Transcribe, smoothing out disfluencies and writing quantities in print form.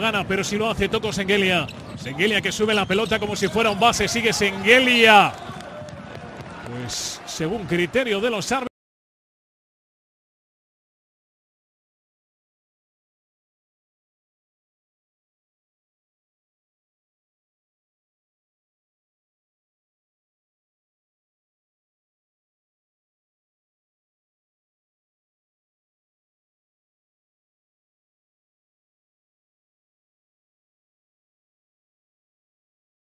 gana, pero si lo hace Toko Sengelia. Sengelia que sube la pelota como si fuera un base. Sigue Sengelia. Pues según criterio de los árbitros.